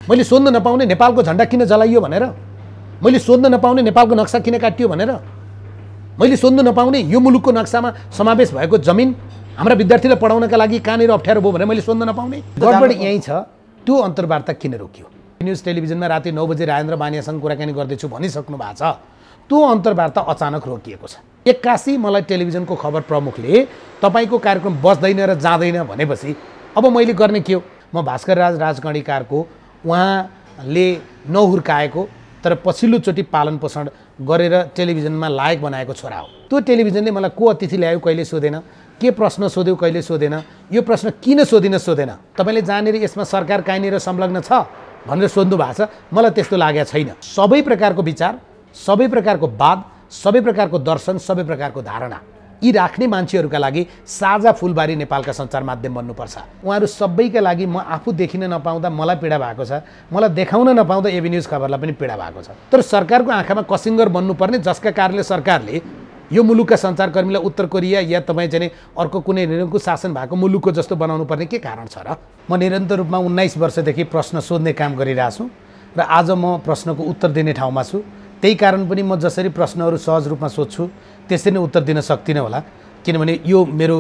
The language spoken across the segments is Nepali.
मैले सोध्न नपाउने नेपालको झण्डा किन जलाइयो भनेर, मैले सोध्न नपाउने नेपालको नक्सा किन काटियो भनेर, मैले सोध्न नपाउने यो मुलुकको नक्सामा समावेश भएको जमिन हाम्रा विद्यार्थीलाई पढाउनका लागि कहाँनिर अप्ठ्यारो भयो भनेर मैले सोध्न नपाउने। गडबड यहीँ छ। त्यो अन्तर्वार्ता किन रोकियो? न्युज टेलिभिजनमा राति 9 बजे राजेन्द्र बानियासँग कुराकानी गर्दैछु भनिसक्नु भएको छ। त्यो अन्तर्वार्ता अचानक रोकिएको छ। एक्कासी मलाई टेलिभिजनको खबर प्रमुखले तपाईँको कार्यक्रम बस्दैन र जाँदैन भनेपछि अब मैले गर्ने के हो? म भास्कर राज राजगणिकारको उहाँले नहुर्काएको तर पछिल्लोचोटि पालन पोषण गरेर टेलिभिजनमा लायक बनाएको छोरा हो। त्यो टेलिभिजनले मलाई को अतिथि ल्यायो कहिले सोधेन, के प्रश्न सोध्यो कहिले सोधेन, यो प्रश्न किन सोधेन। तपाईँले जानेर यसमा सरकार कहाँनिर संलग्न छ भनेर सोध्नु भएको छ। मलाई त्यस्तो लागेको छैन। सबै प्रकारको विचार, सबै प्रकारको वाद, सबै प्रकारको दर्शन, सबै प्रकारको धारणा यी राख्ने मान्छेहरूका लागि साझा फुलबारी नेपालका सञ्चार माध्यम बन्नुपर्छ। उहाँहरू सबैका लागि म आफू देखिन नपाउँदा मलाई पीडा भएको छ, मलाई देखाउन नपाउँदा एबी न्युज खबरलाई पनि पीडा भएको छ। तर सरकारको आँखामा कसिङ्गर बन्नुपर्ने, जसका कारणले सरकारले यो मुलुकका सञ्चारकर्मीलाई उत्तर कोरिया या तपाईँ चाहिँ अर्को कुनै निरङ्कुश शासन भएको मुलुकको जस्तो बनाउनु पर्ने के कारण छ र? म निरन्तर रूपमा 19 वर्षदेखि प्रश्न सोध्ने काम गरिरहेको छु र आज म प्रश्नको उत्तर दिने ठाउँमा छु। त्यही कारण पनि म जसरी प्रश्नहरू सहज रूपमा सोध्छु त्यसरी नै उत्तर दिन सक्दिनँ होला, किनभने यो मेरो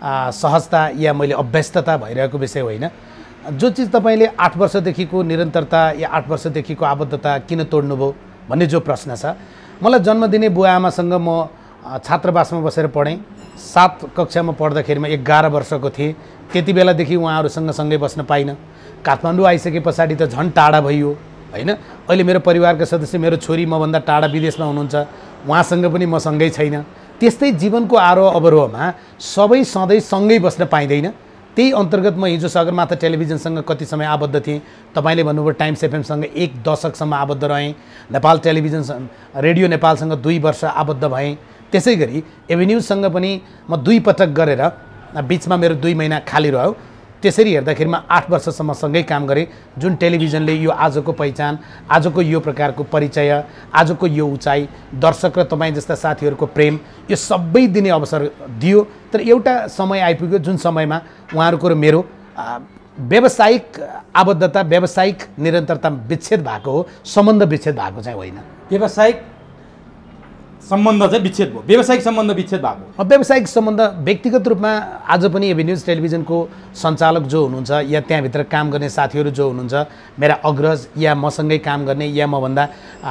सहजता या मैले अभ्यस्तता भइरहेको विषय होइन। जो चिज तपाईँले 8 वर्षदेखिको निरन्तरता या 8 वर्षदेखिको आबद्धता किन तोड्नुभयो भन्ने जो प्रश्न छ, मलाई जन्म दिने बुवा आमासँग म छात्रावासमा बसेर पढेँ। 7 कक्षामा पढ्दाखेरिमा 11 वर्षको थिएँ। त्यति बेलादेखि उहाँहरूसँग सँगै बस्न पाइनँ। काठमाडौँ आइसके पछाडि त झन् टाढा भइयो होइन। अहिले मेरो परिवारका सदस्य, मेरो छोरी मभन्दा टाढा विदेशमा हुनुहुन्छ, उहाँसँग पनि म सँगै छैन। त्यस्तै जीवनको आरोह अवरोहमा सबै सधैँ सँगै बस्न पाइँदैन। त्यही अन्तर्गत म हिजो सगरमाथा टेलिभिजनसँग कति समय आबद्ध थिएँ। तपाईँले भन्नुभयो टाइम्स एफएमसँग 1 दशकसम्म आबद्ध रहेँ। नेपाल टेलिभिजन रेडियो नेपालसँग 2 वर्ष आबद्ध भएँ। त्यसै गरी एबी न्युजसँग पनि म 2 पटक गरेर बिचमा मेरो 2 महिना खाली रह्यो। त्यसरी हेर्दाखेरिमा 8 वर्षसम्म सँगै काम गरेँ। जुन टेलिभिजनले यो आजको पहिचान, आजको यो प्रकारको परिचय, आजको यो उचाइ, दर्शक र तपाईँ जस्ता साथीहरूको प्रेम, यो सबै दिने अवसर दियो। तर एउटा समय आइपुग्यो जुन समयमा उहाँहरूको र मेरो व्यावसायिक आबद्धता, व्यावसायिक निरन्तरता विच्छेद भएको हो, सम्बन्ध विच्छेद भएको चाहिँ होइन। व्यावसायिक सम्बन्ध चाहिँ विच्छेद भयो, व्यावसायिक सम्बन्ध विच्छेद भएको। व्यावसायिक सम्बन्ध व्यक्तिगत रूपमा आज पनि एबी न्युज टेलिभिजनको सञ्चालक जो हुनुहुन्छ या त्यहाँभित्र काम गर्ने साथीहरू जो हुनुहुन्छ, मेरा अग्रज या मसँगै काम गर्ने या मभन्दा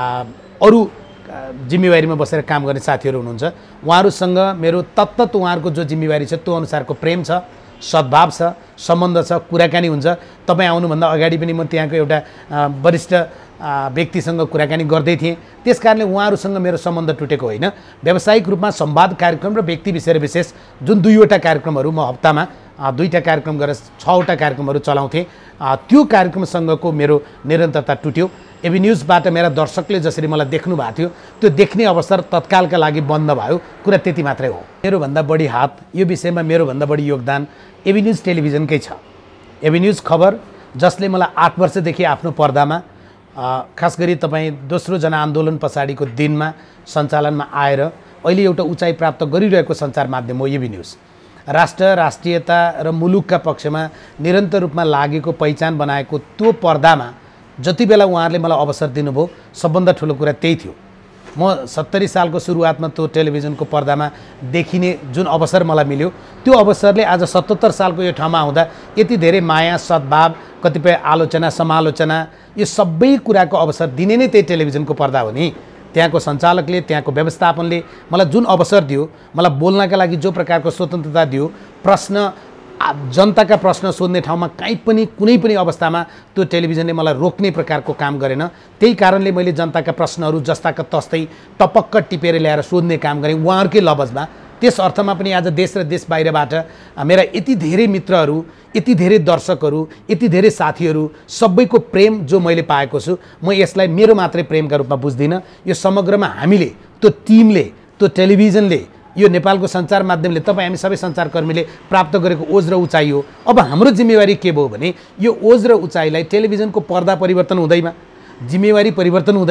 अरू जिम्मेवारीमा बसेर काम गर्ने साथीहरू हुनुहुन्छ, उहाँहरूसँग मेरो तत्तत उहाँहरूको जो जिम्मेवारी छ त्यो अनुसारको प्रेम छ, सद्भाव छ, सम्बन्ध छ, कुराकानी हुन्छ। तपाईँ आउनुभन्दा अगाडि पनि म त्यहाँको एउटा वरिष्ठ व्यक्तिसँग कुराकानी गर्दै थिएँ। त्यस कारणले उहाँहरूसँग मेरो सम्बन्ध टुटेको होइन। व्यावसायिक रूपमा संवाद कार्यक्रम र व्यक्ति विषय विशेष जुन 2वटा कार्यक्रमहरू म हप्तामा 2टा कार्यक्रम गरेर 6वटा कार्यक्रमहरू चलाउँथेँ, त्यो कार्यक्रमसँगको मेरो निरन्तरता टुट्यो। एबी न्युजबाट मेरा दर्शकले जसरी मलाई देख्नु भएको थियो त्यो देख्ने अवसर तत्कालका लागि बन्द भयो। कुरा त्यति मात्रै हो। मेरोभन्दा बढी हात यो विषयमा, मेरोभन्दा बढी योगदान एबी न्युज टेलिभिजनकै छ। एबी न्युज खबर जसले मलाई 8 वर्षदेखि आफ्नो पर्दामा, खास गरी तपाईँ दोस्रो जनआन्दोलन पछाडिको दिनमा सञ्चालनमा आएर अहिले एउटा उचाइ प्राप्त गरिरहेको सञ्चार माध्यम हो एबी न्युज। राष्ट्र, राष्ट्रियता र मुलुकका पक्षमा निरन्तर रूपमा लागेको पहिचान बनाएको त्यो पर्दामा जति बेला उहाँहरूले मलाई अवसर दिनुभयो, सबभन्दा ठुलो कुरा त्यही थियो। म 70 सालको सुरुवातमा त्यो टेलिभिजनको पर्दामा देखिने जुन अवसर मलाई मिल्यो, त्यो अवसरले आज 77 सालको यो ठाउँमा आउँदा यति धेरै माया, सद्भाव, कतिपय आलोचना, समालोचना, यो सबै कुराको अवसर दिने नै त्यही टेलिभिजनको पर्दा हो नि। त्यहाँको सञ्चालकले, त्यहाँको व्यवस्थापनले मलाई जुन अवसर दियो, मलाई बोल्नका लागि जो प्रकारको स्वतन्त्रता दियो, प्रश्न जनताका प्रश्न सोध्ने ठाउँमा कहीँ पनि कुनै पनि अवस्थामा त्यो टेलिभिजनले मलाई रोक्ने प्रकारको काम गरेन। त्यही कारणले मैले जनताका प्रश्नहरू जस्ताका तस्तै टपक्क टिपेर ल्याएर सोध्ने काम गरेँ उहाँहरूकै लवजमा। त्यस अर्थमा पनि आज देश र देश बाहिरबाट मेरा यति धेरै मित्रहरू, यति धेरै दर्शकहरू, यति धेरै साथीहरू, सबैको प्रेम जो मैले पाएको छु, म यसलाई मेरो मात्रै प्रेमका रूपमा बुझ्दिनँ। यो समग्रमा हामीले, त्यो टिमले, त्यो टेलिभिजनले, यो नेपालको सञ्चार माध्यमले, तपाईँ हामी सबै सञ्चारकर्मीले प्राप्त गरेको ओज र उचाइ हो। अब हाम्रो जिम्मेवारी के भयो भने यो ओज र उचाइलाई टेलिभिजनको पर्दा परिवर्तन हुँदैमा, जिम्मेवारी परिवर्तन हुँदैमा,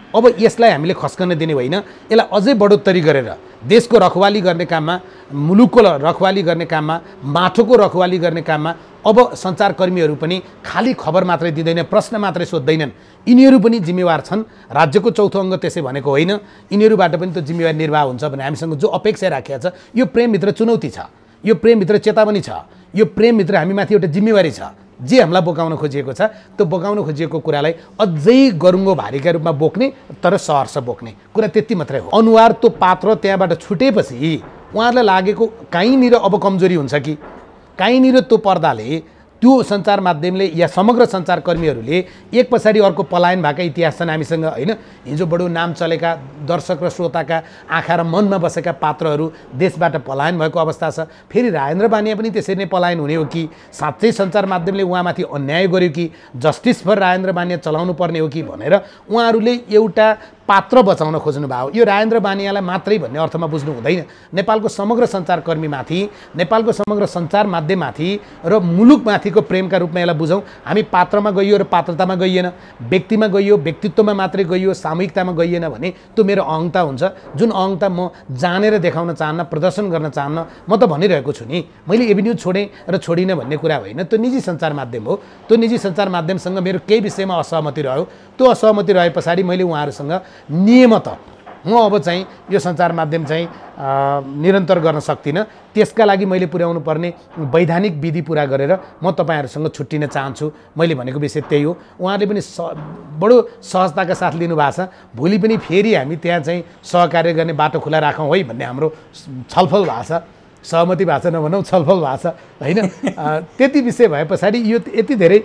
अब यसलाई हामीले खस्कन दिने होइन, यसलाई अझै बढोत्तरी गरेर देशको रखवाली गर्ने काममा, मुलुकको रखवाली गर्ने काममा, माटोको रखवाली गर्ने काममा अब सञ्चारकर्मीहरू पनि खाली खबर मात्रै दिँदैन, प्रश्न मात्रै सोध्दैनन्। यिनीहरू पनि जिम्मेवार छन्। राज्यको चौथो अङ्ग त्यसै भनेको होइन, यिनीहरूबाट पनि त्यो जिम्मेवारी निर्वाह हुन्छ भने हामीसँग जो अपेक्षा राखिएको छ, यो प्रेमभित्र चुनौती छ, यो प्रेमभित्र चेतावनी छ, यो प्रेमभित्र हामीमाथि एउटा जिम्मेवारी छ। जे हामीलाई बोकाउन खोजिएको छ, त्यो बोकाउन खोजिएको कुरालाई अझै गरुङ्गो भारीका रूपमा बोक्ने, तर सहर्ष बोक्ने कुरा त्यति मात्रै हो। अनुहार त्यो पात्र त्यहाँबाट छुटेपछि उहाँहरूलाई लागेको कहीँनिर अब कमजोरी हुन्छ कि, कहीँनिर त्यो पर्दाले, त्यो सञ्चार माध्यमले या समग्र सञ्चारकर्मीहरूले एक पछाडि अर्को पलायन भएका इतिहास छन् हामीसँग होइन। हिजो बडो नाम चलेका दर्शक र श्रोताका आँखा र मनमा बसेका पात्रहरू देशबाट पलायन भएको अवस्था छ। फेरि राजेन्द्र बानिया पनि त्यसरी नै पलायन हुने हो कि, साँच्चै सञ्चार माध्यमले उहाँमाथि अन्याय गर्यो कि, जस्टिस फर राजेन्द्र बानिया चलाउनु पर्ने हो कि भनेर उहाँहरूले एउटा पात्र बचाउन खोज्नु भयो। यो राजेन्द्र बानियालाई मात्रै भन्ने अर्थमा बुझ्नु हुँदैन। नेपालको समग्र सञ्चारकर्मीमाथि, नेपालको समग्र सञ्चार माध्यममाथि र मुलुकमाथिको प्रेमका रूपमा यसलाई बुझौँ। हामी पात्रमा गइयो र पात्रतामा गइएन, व्यक्तिमा गइयो, व्यक्तित्वमा मात्रै गइयो, सामूहिकतामा गइएन भने त्यो मेरो अहङ्ता हुन्छ, जुन अहङ्ता म जानेर देखाउन चाहन्न, प्रदर्शन गर्न चाहन्न। म त भनिरहेको छु नि, मैले एभिन्यू छोडेँ र छोडिनँ भन्ने कुरा होइन। त्यो निजी सञ्चार माध्यम हो। त्यो निजी सञ्चार माध्यमसँग मेरो केही विषयमा असहमति रह्यो। त्यो असहमति रहे पछाडि मैले उहाँहरूसँग नियमतः म अब चाहिँ यो सञ्चार माध्यम चाहिँ निरन्तर गर्न सक्दिनँ। त्यसका लागि मैले पुर्याउनु पर्ने वैधानिक विधि पुरा गरेर म तपाईँहरूसँग छुट्टिन चाहन्छु। मैले भनेको विषय त्यही हो। उहाँहरूले पनि बडो सहजताका साथ लिनुभएको छ। भोलि पनि फेरि हामी त्यहाँ चाहिँ सहकार्य गर्ने बाटो खुला राखौँ है भन्ने हाम्रो छलफल भएको छ। सहमति भएको छ नभनौँ, छलफल भएको छ होइन। त्यति विषय भए पछाडि यो यति धेरै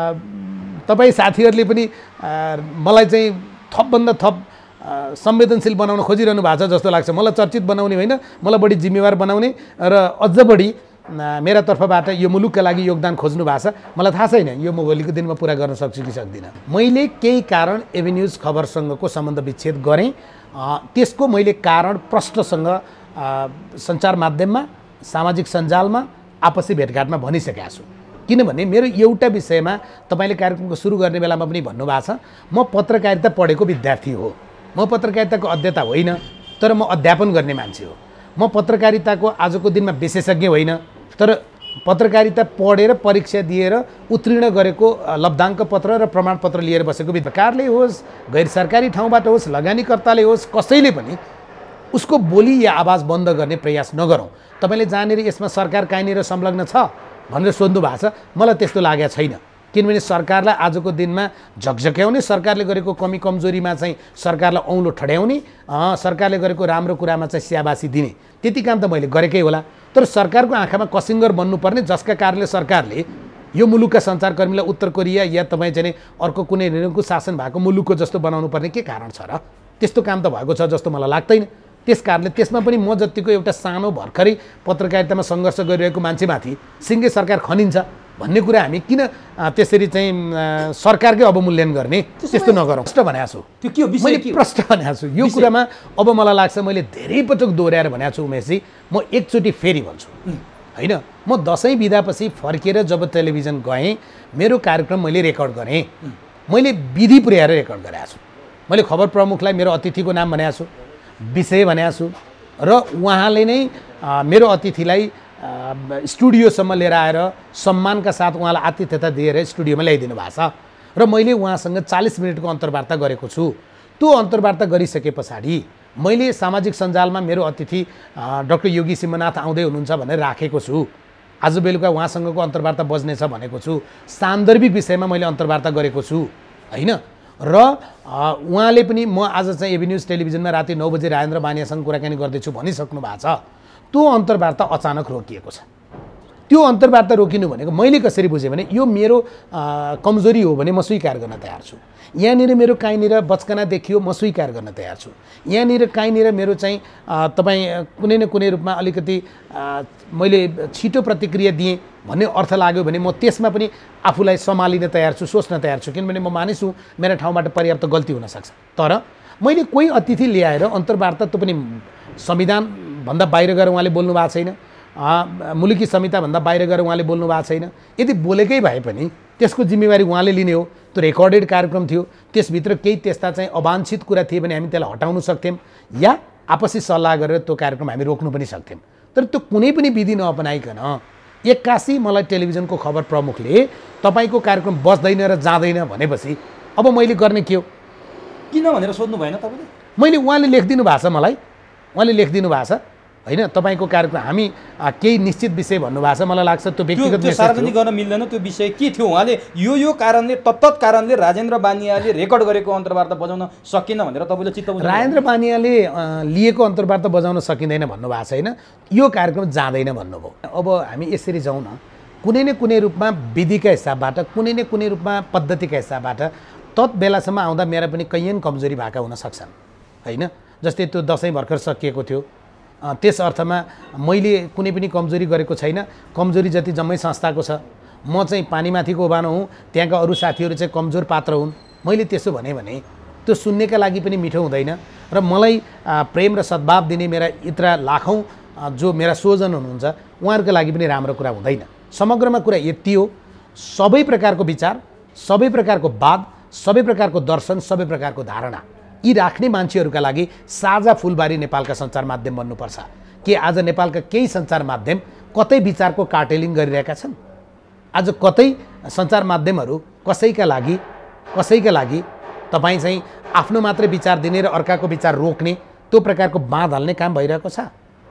तपाईँ साथीहरूले पनि मलाई चाहिँ थपभन्दा थप संवेदनशील बनाउन खोजिरहनु भएको छ जस्तो लाग्छ। मलाई चर्चित बनाउने होइन, मलाई बढी जिम्मेवार बनाउने र अझ बढी मेरा तर्फबाट यो मुलुकका लागि योगदान खोज्नु भएको छ। मलाई थाहा छैन यो म भोलिको दिनमा पुरा गर्न सक्छु कि सक्दिनँ। मैले केही कारण एभिन्यूज खबरसँगको सम्बन्ध विच्छेद गरेँ। त्यसको मैले कारण प्रश्नसँग सञ्चार माध्यममा, सामाजिक सञ्जालमा, आपसी भेटघाटमा भनिसकेको छु। किनभने मेरो एउटा विषयमा तपाईँले कार्यक्रमको सुरु गर्ने बेलामा पनि भन्नुभएको छ, म पत्रकारिता पढेको विद्यार्थी हो। म पत्रकारिताको अध्येता होइन, तर म अध्यापन गर्ने मान्छे हो। म पत्रकारिताको आजको दिनमा विशेषज्ञ होइन, तर पत्रकारिता पढेर परीक्षा दिएर उत्तीर्ण गरेको लब्धाङ्क पत्र र प्रमाणपत्र लिएर बसेको सरकारले होस्, गैर सरकारी ठाउँबाट होस्, लगानीकर्ताले होस्, कसैले पनि उसको बोली या आवाज बन्द गर्ने प्रयास नगरौँ। तपाईँले जहाँनिर यसमा सरकार कहीँनिर संलग्न छ भनेर सोध्नु भएको छ, मलाई त्यस्तो लागेको छैन। किनभने सरकारलाई आजको दिनमा झकझक्याउने, सरकारले गरेको कमी कमजोरीमा चाहिँ सरकारलाई औँलो ठड्याउने, सरकारले गरेको राम्रो कुरामा चाहिँ स्याबासी दिने, त्यति काम त मैले गरेकै होला। तर सरकारको आँखामा कसिङ्गर बन्नुपर्ने, जसका कारणले सरकारले यो मुलुकका सञ्चारकर्मीलाई उत्तर कोरिया या तपाईँ चाहिँ अर्को कुनै निरङ्कुश शासन भएको मुलुकको जस्तो बनाउनु पर्ने के कारण छ र? त्यस्तो काम त भएको छ जस्तो मलाई लाग्दैन। त्यस कारणले त्यसमा पनि म जतिको एउटा सानो भर्खरै पत्रकारितामा सङ्घर्ष गरिरहेको मान्छेमाथि सिङ्गे सरकार खनिन्छ भन्ने कुरा हामी किन त्यसरी चाहिँ सरकारकै अवमूल्यन गर्ने? त्यस्तो नगरौँ। प्रश्न भनेको छु, त्यो के हो विषय? मैले प्रश्न भनेको छु यो कुरामा। अब मलाई लाग्छ मैले धेरै पटक दोहोऱ्याएर भनेको छु उमेशजी, म एकचोटि फेरि भन्छु होइन। म दसैँ बिदापछि फर्केर जब टेलिभिजन गएँ, मेरो कार्यक्रम मैले रेकर्ड गरेँ। मैले विधि पुर्याएर रेकर्ड गरेको छु। मैले खबर प्रमुखलाई मेरो अतिथिको नाम भनेको छु, विषय भनेको छु, र उहाँले नै मेरो अतिथिलाई स्टुडियोसम्म लिएर आएर सम्मानका साथ उहाँलाई आतिथ्यता दिएर स्टुडियोमा ल्याइदिनु भएको छ र मैले उहाँसँग 40 मिनटको अन्तर्वार्ता गरेको छु। त्यो अन्तर्वार्ता गरिसके पछाडि मैले सामाजिक सञ्जालमा मेरो अतिथि डाक्टर योगी सिंहनाथ आउँदै हुनुहुन्छ भनेर राखेको छु। आज बेलुका उहाँसँगको अन्तर्वार्ता बज्नेछ भनेको छु। सान्दर्भिक विषयमा मैले अन्तर्वार्ता गरेको छु होइन। र उहाँले पनि म आज चाहिँ एभिन्यूज टेलिभिजनमा राति 9 बजे राजेन्द्र बानियासँग कुराकानी गर्दैछु भनिसक्नु भएको छ। त्यो अन्तर्वार्ता अचानक रोकिएको छ। त्यो अन्तर्वार्ता रोकिनु भनेको मैले कसरी बुझेँ भने यो मेरो कमजोरी हो भने म स्वीकार गर्न तयार छु। यहाँनिर मेरो काहीँनिर बचकना देखियो, म स्वीकार गर्न तयार छु। यहाँनिर काहीँनिर मेरो चाहिँ तपाईँ कुनै न कुनै रूपमा अलिकति मैले छिटो प्रतिक्रिया दिएँ भन्ने अर्थ लाग्यो भने म त्यसमा पनि आफूलाई सम्हालिन तयार छु, सोच्न तयार छु। किनभने म मानिस हुँ, मेरा ठाउँबाट पर्याप्त गल्ती हुनसक्छ। तर मैले कोही अतिथि ल्याएर अन्तर्वार्ता, त्यो पनि संविधानभन्दा बाहिर गएर उहाँले बोल्नु भएको छैन, मुलुकी संहिताभन्दा बाहिर गएर उहाँले बोल्नु भएको छैन। यदि बोलेकै भए पनि त्यसको जिम्मेवारी उहाँले लिने हो। त्यो रेकर्डेड कार्यक्रम थियो, त्यसभित्र केही त्यस्ता चाहिँ अवांछित कुरा थिए भने हामी त्यसलाई हटाउन सक्थ्यौँ या आपसी सल्लाह गरेर त्यो कार्यक्रम हामी रोक्नु पनि सक्थ्यौँ। तर त्यो कुनै पनि विधि नअपनाइकन एक्कासी मलाई टेलिभिजनको खबर प्रमुखले तपाईँको कार्यक्रम बस्दैन र जाँदैन भनेपछि अब मैले गर्ने के हो? किन भनेर सोध्नु भएन तपाईँले? मैले उहाँले लेखिदिनु भएको छ, मलाई उहाँले लेखिदिनु भएको छ होइन, तपाईँको कार्यक्रम हामी केही निश्चित विषय भन्नुभएको छ। मलाई लाग्छ त्यो व्यक्तिगत त्यो सार्वजनिक गर्न मिल्दैन। त्यो विषय के थियो? उहाँले यो कारणले तत्त कारणले राजेन्द्र बानियाले रेकर्ड गरेको अन्तर्वार्ता बजाउन सकिन भनेर तपाईँले चित्त बुझ्नु? राजेन्द्र बानियाले लिएको अन्तर्वार्ता बजाउन सकिँदैन भन्नुभएको छैन, यो कार्यक्रम जाँदैन भन्नुभयो। अब हामी यसरी जाउँ न, कुनै न कुनै रूपमा विधिका हिसाबबाट, कुनै न कुनै रूपमा पद्धतिका हिसाबबाट तत् बेलासम्म आउँदा मेरा पनि कैयन कमजोरी भएका हुन सक्छन् होइन। जस्तै त्यो दसैँ भर्खर सकिएको थियो, त्यस अर्थमा मैले कुनै पनि कमजोरी गरेको छैन। कमजोरी जति जम्मै संस्थाको छ। म चाहिँ पानीमाथिको ओबानो हुँ, त्यहाँका अरू साथीहरू चाहिँ कमजोर पात्र हुन्। मैले त्यसो भने त्यो सुन्नेका लागि पनि मिठो हुँदैन र मलाई प्रेम र सद्भाव दिने मेरा इत्रा लाखौँ जो मेरा स्वजन हुनुहुन्छ उहाँहरूको लागि पनि राम्रो कुरा हुँदैन। समग्रमा कुरा यति हो, सबै प्रकारको विचार, सबै प्रकारको वाद, सबै प्रकारको दर्शन, सबै प्रकारको धारणा यी राख्ने मान्छेहरूका लागि साझा फुलबारी नेपालका सञ्चार माध्यम बन्नुपर्छ। के आज नेपालका केही सञ्चार माध्यम कतै विचारको कार्टेलिङ गरिरहेका छन्? आज कतै सञ्चार माध्यमहरू कसैका लागि तपाईँ चाहिँ आफ्नो मात्रै विचार दिने र अर्काको विचार रोक्ने त्यो प्रकारको बाँध हाल्ने काम भइरहेको छ?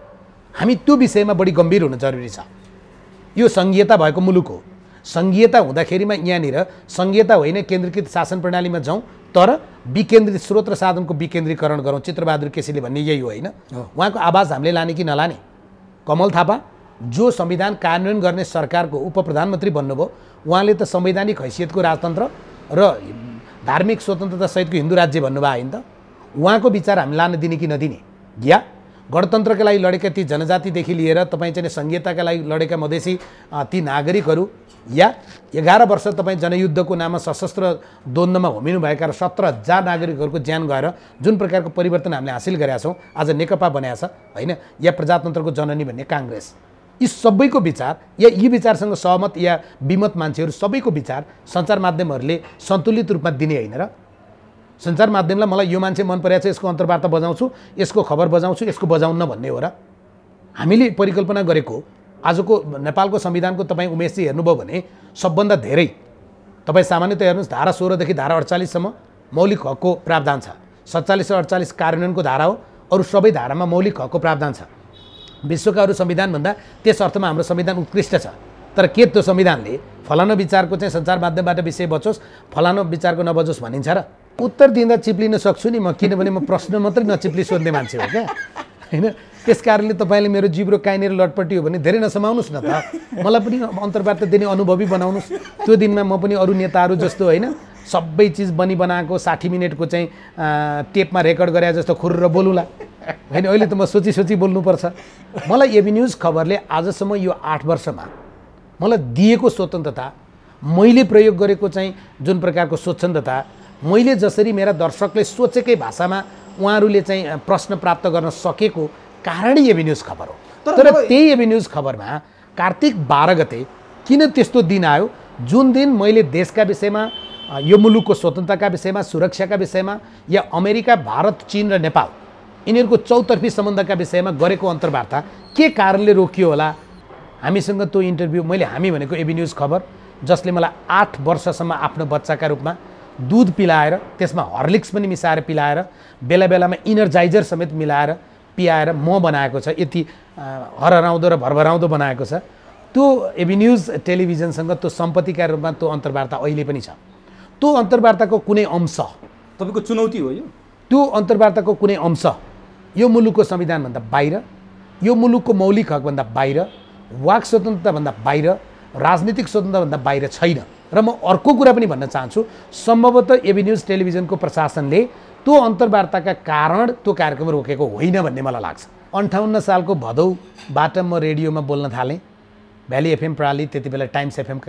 हामी त्यो विषयमा बढी गम्भीर हुन जरुरी छ। यो सङ्घीयता भएको मुलुक हो। सङ्घीयता हुँदाखेरिमा यहाँनिर सङ्घीयता होइन केन्द्रीकृत शासन प्रणालीमा जाउँ, तर विकेन्द्रित स्रोत र साधनको विकेन्द्रीकरण गरौँ। चित्रबहादुर केसीले भन्ने यही हो होइन? उहाँको आवाज हामीले लाने कि नलाने? कमल थापा जो संविधान कार्यान्वयन गर्ने सरकारको उपप्रधानमन्त्री बन्नुभयो, उहाँले त संवैधानिक हैसियतको राजतन्त्र र धार्मिक स्वतन्त्रता सहितको हिन्दू राज्य भन्नुभयो होइन त? उहाँको विचार हामी लान दिने कि नदिने? या गणतन्त्रका लागि लडेका ती जनजातिदेखि लिएर तपाईँ चाहिँ संघीयताका लागि लडेका मधेसी ती नागरिकहरू या 11 वर्ष तपाईँ जनयुद्धको नाममा सशस्त्र द्वन्द्वमा होमिनुभएका र 17,000 नागरिकहरूको ज्यान गएर जुन प्रकारको परिवर्तन हामीले हासिल गरेका छौँ, आज नेकपा बनाएको छ होइन, या प्रजातन्त्रको जननी भन्ने काङ्ग्रेस, यी सबैको विचार या यी विचारसँग सहमत या विमत मान्छेहरू सबैको विचार सञ्चार माध्यमहरूले सन्तुलित रूपमा दिने होइन र? सञ्चार माध्यमलाई मलाई यो मान्छे मन परेको छ, यसको अन्तर्वार्ता बजाउँछु, यसको खबर बजाउँछु, यसको बजाउन्न भन्ने हो र? हामीले परिकल्पना गरेको आजको नेपालको संविधानको तपाईँ उमेशजी हेर्नुभयो भने सबभन्दा धेरै तपाईँ सामान्यतः हेर्नुहोस्, धारा 16 देखि धारा 48 सम्म मौलिक हकको प्रावधान छ। 47 र 48 कार्यान्वयनको धारा हो, अरू सबै धारामा मौलिक हकको प्रावधान छ। विश्वका अरू संविधानभन्दा त्यस अर्थमा हाम्रो संविधान उत्कृष्ट छ। तर के त्यो संविधानले फलानु विचारको चाहिँ सञ्चार माध्यमबाट विषय बचोस्, फलानु विचारको नबजोस् भनिन्छ र? उत्तर दिँदा चिप्लिन सक्छु नि म, किनभने म प्रश्न मात्रै नचिप्ली सोध्ने मान्छे हो क्या होइन? त्यस कारणले तपाईँले मेरो जिब्रो काहीँनिर लटपटी हो भने धेरै नसमाउनुहोस् न त, मलाई पनि अन्तर्वार्ता दिने अनुभवी बनाउनुहोस्। त्यो दिनमा म पनि अरू नेताहरू जस्तो होइन, सबै चिज बनाएको 60 मिनटको चाहिँ टेपमा रेकर्ड गरे जस्तो खुर्र बोलुला होइन? अहिले त म सोची बोल्नुपर्छ। मलाई एबी न्युज खबरले आजसम्म यो 8 वर्षमा मलाई दिएको स्वतन्त्रता, मैले प्रयोग गरेको चाहिँ जुन प्रकारको स्वच्छन्दता, मैले जसरी मेरा दर्शकले सोचेकै भाषामा उहाँहरूले चाहिँ प्रश्न प्राप्त गर्न सकेको कारणै एबी न्युज खबर हो। तर त्यही एबी न्युज खबरमा कार्तिक 12 गते किन त्यस्तो दिन आयो जुन दिन मैले देशका विषयमा, यो मुलुकको स्वतन्त्रताका विषयमा, सुरक्षाका विषयमा या अमेरिका, भारत, चीन र नेपाल यिनीहरूको चौतर्फी सम्बन्धका विषयमा गरेको अन्तर्वार्ता के कारणले रोकियो होला? हामीसँग त्यो इन्टरभ्यू, मैले हामी भनेको एबी न्युज खबर, जसले मलाई 8 वर्षसम्म आफ्नो बच्चाका रूपमा दुध पिलाएर, त्यसमा हर्लिक्स पनि मिसाएर पिलाएर, बेला बेलामा इनर्जाइजर समेत मिलाएर पियाएर म बनाएको छ, यति हरहराउँदो र भरभराउँदो बनाएको छ। त्यो एबी न्युज टेलिभिजनसँग त्यो सम्पत्तिका रूपमा त्यो अन्तर्वार्ता अहिले पनि छ। त्यो अन्तर्वार्ताको कुनै अंश तपाईँको चुनौती हो यो? त्यो अन्तर्वार्ताको कुनै अंश यो मुलुकको संविधानभन्दा बाहिर, यो मुलुकको मौलिक हकभन्दा बाहिर, वाक स्वतन्त्रताभन्दा बाहिर, राजनीतिक स्वतन्त्रताभन्दा बाहिर छैन। र म अर्को कुरा पनि भन्न चाहन्छु, सम्भवतः एबी न्युज टेलिभिजनको प्रशासनले त्यो अन्तर्वार्ताका कारण त्यो कार्यक्रम रोकेको होइन भन्ने मलाई लाग्छ। 58 सालको भदौबाट म रेडियोमा बोल्न थालेँ। भ्याली एफएम प्रणाली, त्यति बेला टाइम्स एफएम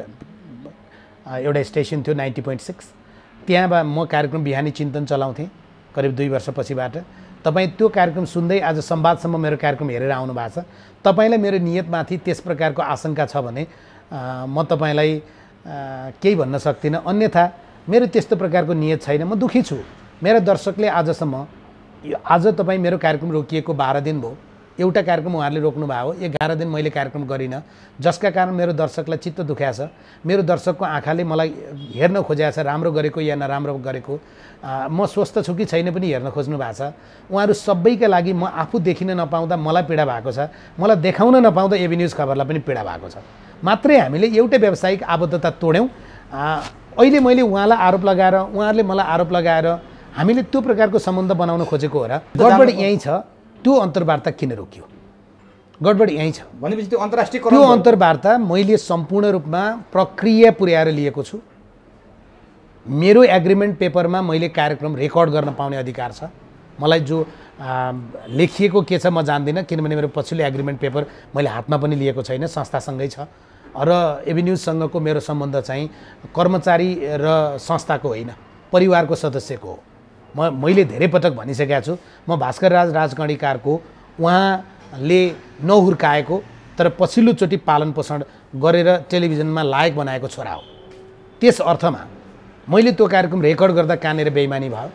एउटा स्टेसन थियो 90.6, त्यहाँबाट म कार्यक्रम बिहानी चिन्तन चलाउँथेँ करिब 2 वर्षपछिबाट। तपाईँ त्यो कार्यक्रम सुन्दै आज संवादसम्म मेरो कार्यक्रम हेरेर आउनु भएको छ। तपाईँलाई मेरो नियतमाथि त्यस प्रकारको आशंका छ भने म तपाईँलाई केही भन्न सक्दिनँ। अन्यथा मेरो त्यस्तो प्रकारको नियत छैन। म दुखी छु। मेरा दर्शकले आजसम्म आज तपाईँ मेरो कार्यक्रम रोकिएको 12 दिन भयो, एउटा कार्यक्रम उहाँहरूले रोक्नु भएको हो, 11 दिन मैले कार्यक्रम गरिनँ, जसका कारण मेरो दर्शकलाई चित्त दुख्या छ। मेरो दर्शकको आँखाले मलाई हेर्न खोजेको छ, राम्रो गरेको या नराम्रो गरेको। म स्वस्थ छु कि छैन पनि हेर्न खोज्नु भएको छ। उहाँहरू सबैका लागि म आफू देखिन नपाउँदा मलाई पीडा भएको छ, मलाई देखाउन नपाउँदा एबी न्युज खबरलाई पनि पीडा भएको छ। मात्रै हामीले एउटै व्यावसायिक आबद्धता तोड्यौँ। अहिले मैले उहाँलाई आरोप लगाएर, उहाँहरूले मलाई आरोप लगाएर हामीले त्यो प्रकारको सम्बन्ध बनाउन खोजेको हो र? गडबड यहीँ छ। त्यो अन्तर्वार्ता किन रोकियो? गडबड यहीँ छ भनेपछि त्यो अन्तर्राष्ट्रिय त्यो अन्तर्वार्ता मैले सम्पूर्ण रूपमा प्रक्रिया पुर्याएर लिएको छु। मेरो एग्रिमेन्ट पेपरमा मैले कार्यक्रम रेकर्ड गर्न पाउने अधिकार छ। मलाई जो लेखिएको के छ म जान्दिनँ, किनभने मेरो पछिल्लो एग्रिमेन्ट पेपर मैले हातमा पनि लिएको छैन, संस्थासँगै छ। र एबी न्युजसँगको मेरो सम्बन्ध चाहिँ कर्मचारी र संस्थाको होइन, परिवारको सदस्यको हो। मैले धेरै पटक भनिसकेको छु, म भास्कर राजकर्णिकारको उहाँले नहुर्काएको तर पछिल्लोचोटि पालन पोषण गरेर टेलिभिजनमा लायक बनाएको छोरा हो। त्यस अर्थमा मैले त्यो कार्यक्रम रेकर्ड गर्दा कहाँनिर बेइमानी भयो,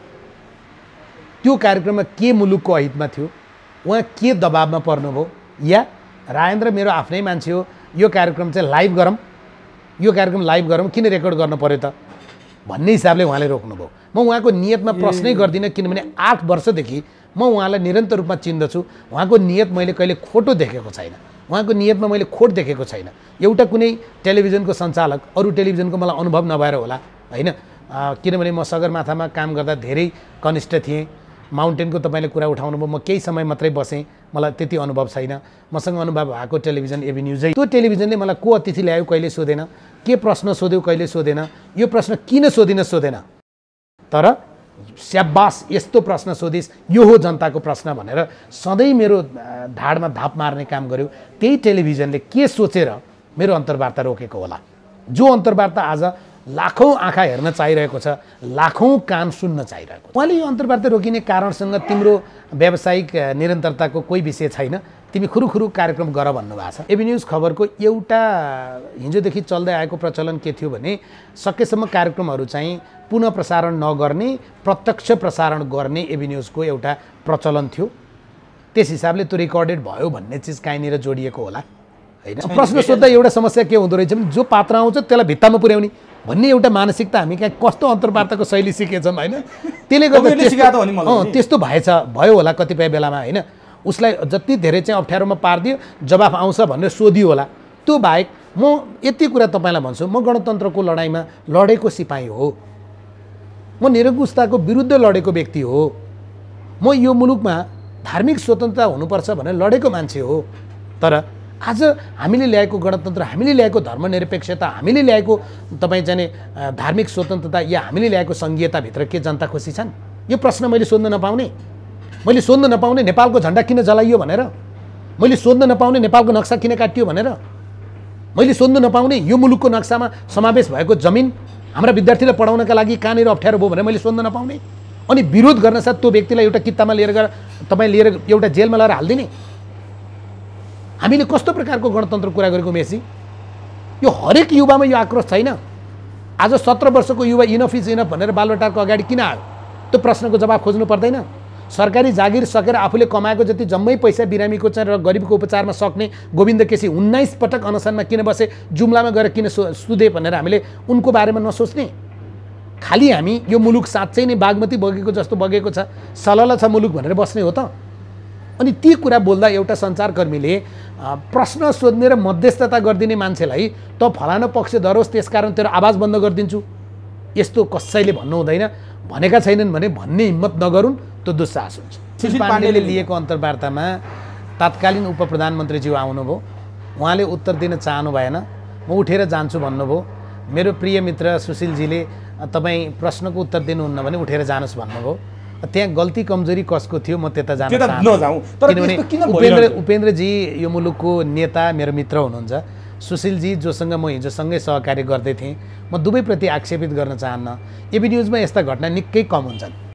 त्यो कार्यक्रममा के मुलुकको अहितमा थियो, उहाँ के दबाबमा पर्नुभयो, या राजेन्द्र मेरो आफ्नै मान्छे हो, यो कार्यक्रम चाहिँ लाइभ गरौँ, यो कार्यक्रम लाइभ गरौँ, किन रेकर्ड गर्नु पर्यो त भन्ने हिसाबले उहाँले रोक्नुभयो। म उहाँको नियतमा प्रश्नै गर्दिनँ, किनभने 8 वर्षदेखि म उहाँलाई निरन्तर रूपमा चिन्दछु। उहाँको नियत मैले कहिले खोटो देखेको छैन, उहाँको नियतमा मैले खोट देखेको छैन। एउटा कुनै टेलिभिजनको सञ्चालक, अरू टेलिभिजनको मलाई अनुभव नभएर होला होइन, किनभने म सगरमाथामा काम गर्दा धेरै कनिष्ठ थिएँ। माउन्टेनको तपाईँले कुरा उठाउनुभयो, म केही समय मात्रै बसेँ, मलाई त्यति अनुभव छैन। मसँग अनुभव भएको टेलिभिजन एबी न्युजै। त्यो टेलिभिजनले मलाई को अतिथि ल्यायो कहिले सोधेन, के प्रश्न सोध्यो कहिले सोधेन, यो प्रश्न किन सोधेन। तर स्याबास यस्तो प्रश्न सोधिस्, यो हो जनताको प्रश्न भनेर सधैँ मेरो ढाडमा धाप मार्ने काम गर्यो। त्यही टेलिभिजनले के सोचेर मेरो अन्तर्वार्ता रोकेको होला? जो अन्तर्वार्ता आज लाखौँ आँखा हेर्न चाहिरहेको छ, लाखौँ कान सुन्न चाहिरहेको छ। उहाँले यो अन्तर्वार्ता रोकिने कारणसँग तिम्रो व्यावसायिक निरन्तरताको कोही विषय छैन, तिमी खुरुखुरु कार्यक्रम गर भन्नुभएको छ। एबी न्युज खबरको एउटा हिजोदेखि चल्दै आएको प्रचलन के थियो भने सकेसम्म कार्यक्रमहरू चाहिँ पुनः प्रसारण नगर्ने, प्रत्यक्ष प्रसारण गर्ने एबी न्युजको एउटा प्रचलन थियो। त्यस हिसाबले त्यो रेकर्डेड भयो भन्ने चिज कहीँनिर जोडिएको होला होइन। प्रश्न सोद्धा एउटा समस्या के हुँदो रहेछ भने जो पात्र आउँछ त्यसलाई भित्तामा पुर्याउने भन्ने एउटा मानसिकता हामी कहाँ कस्तो अन्तर्वार्ताको शैली सिकेछौँ होइन। त्यसले गर्दा त्यस्तो भयो होला कतिपय बेलामा होइन। उसलाई जति धेरै चाहिँ अप्ठ्यारोमा पारिदियो, जवाफ आउँछ भनेर सोधियो होला। त्यो बाहेक म यति कुरा तपाईँलाई भन्छु, म गणतन्त्रको लडाइँमा लडेको सिपाही हो, म निरङ्कुशताको विरुद्ध लडेको व्यक्ति हो, म यो मुलुकमा धार्मिक स्वतन्त्रता हुनुपर्छ भनेर लडेको मान्छे हो। तर आज हामीले ल्याएको गणतन्त्र, हामीले ल्याएको धर्मनिरपेक्षता, हामीले ल्याएको तपाईँ जाने धार्मिक स्वतन्त्रता या हामीले ल्याएको सङ्घीयताभित्र के जनता खुसी छन्? यो प्रश्न मैले सोध्न नपाउने नेपालको झन्डा किन जलाइयो भनेर, मैले सोध्न नपाउने नेपालको नक्सा किन काटियो भनेर, मैले सोध्न नपाउने यो मुलुकको नक्सामा समावेश भएको जमिन हाम्रा विद्यार्थीलाई पढाउनका लागि कहाँनिर अप्ठ्यारो भयो भनेर मैले सोध्न नपाउने, अनि विरोध गर्न साथ त्यो व्यक्तिलाई एउटा किताबमा लिएर गएर तपाईँ लिएर एउटा जेलमा लगेर हालिदिने। हामीले कस्तो प्रकारको गणतन्त्र कुरा गरेको मेसी? यो हरेक युवामा यो आक्रोश छैन? आज 17 वर्षको युवा इनफ इज इनफ भनेर बालबटारको अगाडि किन आयो? त्यो प्रश्नको जवाब खोज्नु पर्दैन? सरकारी जागिर सकेर आफूले कमाएको जति जम्मै पैसा बिरामीको चाहिँ र गरिबको उपचारमा सक्ने गोविन्द केसी 19 पटक अनसनमा किन बसे, जुम्लामा गएर किन सुधे भनेर हामीले उनको बारेमा नसोच्ने? खालि हामी यो मुलुक साँच्चै नै बागमती बगेको जस्तो बगेको छ, सलल छ मुलुक भनेर बस्ने हो त? अनि ती कुरा बोल्दा एउटा सञ्चारकर्मीले प्रश्न सोध्ने र मध्यस्थता गरिदिने मान्छेलाई त फलाना पक्ष धरोस् त्यसकारण तेरो आवाज बन्द गरिदिन्छु यस्तो कसैले भन्नु हुँदैन। भनेका छैनन् भने भन्ने हिम्मत नगरून्, त्यो दुस्साहस हुन्छ। सुशील पाण्डेले लिएको अन्तर्वार्तामा तत्कालीन उप प्रधानमन्त्रीज्यू आउनुभयो, उहाँले उत्तर दिन चाहनु भएन, म उठेर जान्छु भन्नुभयो। मेरो प्रिय मित्र सुशीलजीले तपाईँ प्रश्नको उत्तर दिनुहुन्न भने उठेर जानुहोस् भन्नुभयो। त्यहाँ गल्ती कमजोरी कसको थियो म त्यता जान चाहन्छु, किनभने उपेन्द्रजी यो मुलुकको नेता मेरो मित्र हुनुहुन्छ। सुशीलजी जोसँग म हिजो सँगै सहकार्य गर्दै थिएँ, म दुवैप्रति आक्षेपित गर्न चाहन्न। एबी न्युजमा यस्ता घटना निकै कम हुन्छन्।